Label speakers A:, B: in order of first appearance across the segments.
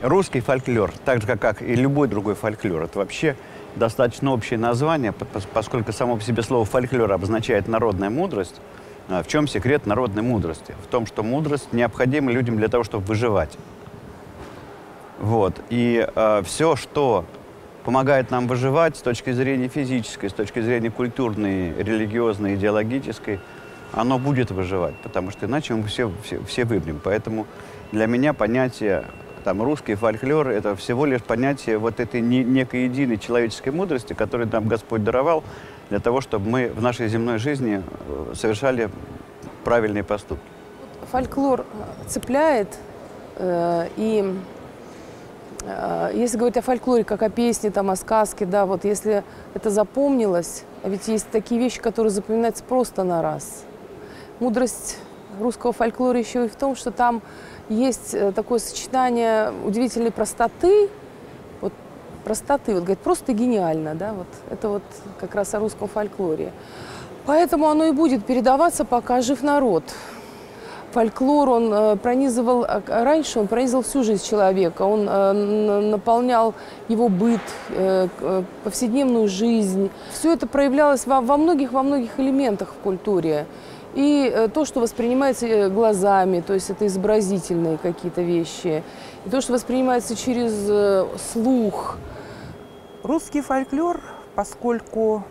A: Русский фольклор, так же, как и любой другой фольклор, это вообще достаточно общее название, поскольку само по себе слово «фольклор» обозначает «народная мудрость». В чем секрет народной мудрости? В том, что мудрость необходима людям для того, чтобы выживать. Вот. И все, что помогает нам выживать с точки зрения физической, с точки зрения культурной, религиозной, идеологической, оно будет выживать, потому что иначе мы все вымрем. Поэтому для меня понятие русский фольклор – это всего лишь понятие вот этой некой единой человеческой мудрости, которую нам Господь даровал для того, чтобы мы в нашей земной жизни совершали правильные поступки.
B: Фольклор цепляет, и если говорить о фольклоре, как о песне, о сказке, да, вот если это запомнилось, а ведь есть такие вещи, которые запоминаются просто на раз. Мудрость русского фольклора еще и в том, что там есть такое сочетание удивительной простоты, вот говорит, просто гениально, да, вот это вот как раз о русском фольклоре. Поэтому оно и будет передаваться, пока жив народ. Фольклор, он пронизывал всю жизнь человека, он наполнял его быт, повседневную жизнь. Все это проявлялось во многих элементах в культуре. И то, что воспринимается глазами, то есть это изобразительные какие-то вещи, и то, что воспринимается через слух.
C: Русский фольклор, поскольку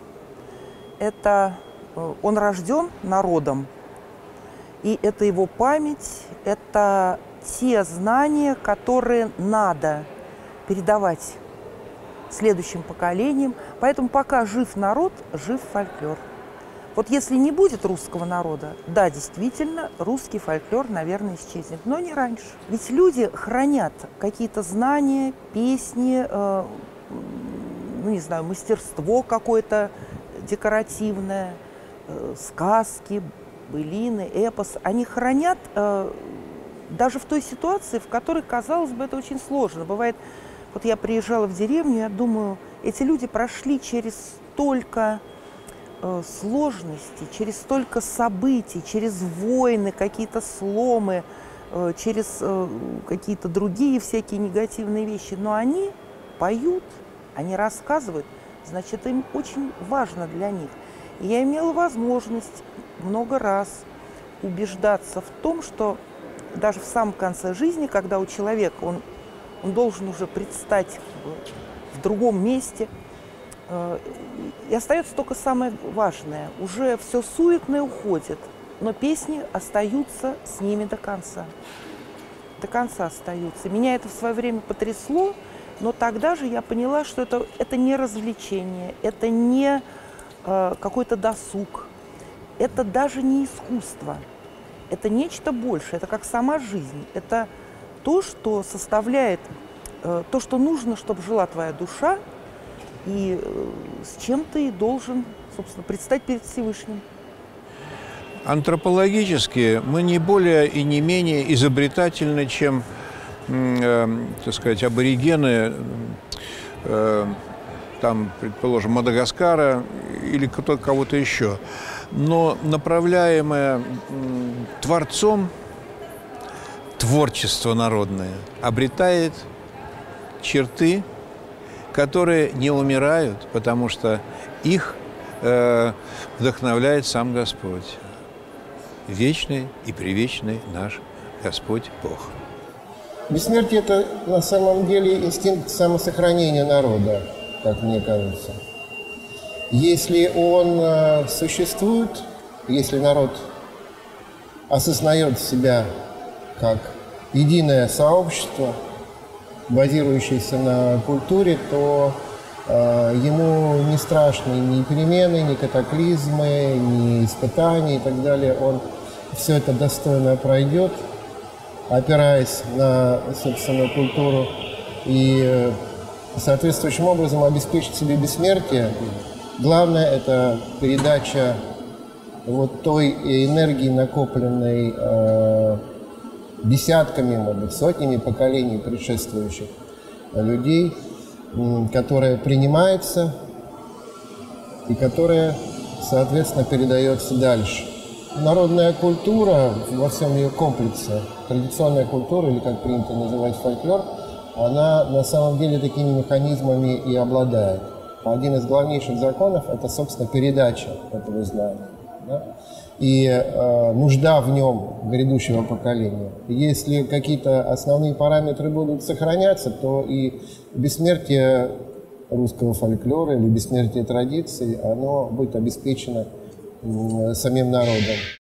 C: он рожден народом, и это его память, это те знания, которые надо передавать следующим поколениям. Поэтому пока жив народ, жив фольклор. Вот если не будет русского народа, да, действительно, русский фольклор, наверное, исчезнет, но не раньше. Ведь люди хранят какие-то знания, песни, не знаю, мастерство какое-то декоративное, сказки, былины, эпос. Они хранят даже в той ситуации, в которой, казалось бы, это очень сложно. Бывает, вот я приезжала в деревню, я думаю, эти люди прошли через столько сложностей, через столько событий, через войны, какие-то сломы, через какие-то другие всякие негативные вещи. Но они поют, они рассказывают, значит, им очень важно для них. И я имела возможность много раз убеждаться в том, что даже в самом конце жизни, когда у человека он должен уже предстать в другом месте, и остается только самое важное. Уже все суетное уходит, но песни остаются с ними до конца. До конца остаются. Меня это в свое время потрясло, но тогда же я поняла, что это не развлечение, это не какой-то досуг, это даже не искусство, это нечто большее, это как сама жизнь, это то, что составляет, то, что нужно, чтобы жила твоя душа, и с чем ты должен, собственно, предстать перед Всевышним.
D: Антропологически мы не более и не менее изобретательны, чем, так сказать, аборигены, там, предположим, Мадагаскара или кого-то еще. Но направляемое Творцом творчество народное обретает черты, которые не умирают, потому что их вдохновляет сам Господь. Вечный и привечный наш Господь Бог.
E: Бессмертие – это на самом деле инстинкт самосохранения народа, как мне кажется. Если он существует, если народ осознает себя как единое сообщество, базирующееся на культуре, то ему не страшны ни перемены, ни катаклизмы, ни испытания и так далее. Он все это достойно пройдет, опираясь на собственную культуру и соответствующим образом обеспечить себе бессмертие. Главное – это передача вот той энергии, накопленной десятками, может быть, сотнями поколений предшествующих людей, которая принимается и которая, соответственно, передается дальше. Народная культура во всем ее комплексе, традиционная культура, или как принято называть фольклор, она на самом деле такими механизмами и обладает. Один из главнейших законов – это, собственно, передача этого знания. Да? И нужда в нем грядущего поколения. Если какие-то основные параметры будут сохраняться, то и бессмертие русского фольклора или бессмертие традиций, оно будет обеспечено самим народом.